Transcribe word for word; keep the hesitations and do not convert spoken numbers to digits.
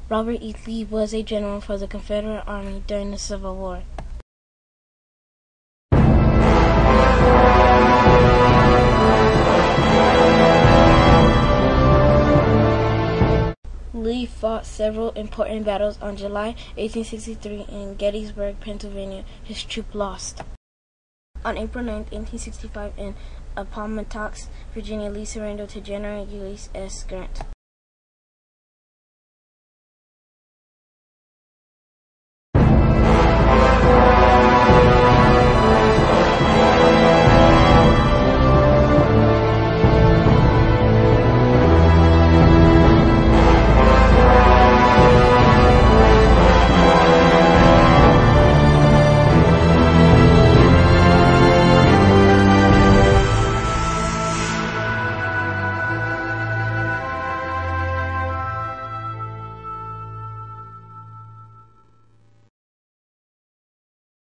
Robert E. Lee was a general for the Confederate Army during the Civil War. Lee fought several important battles. On July eighteen sixty-three in Gettysburg, Pennsylvania, his troop lost. On April ninth, eighteen sixty-five in Appomattox, Virginia, Lee surrendered to General Ulysses S. Grant.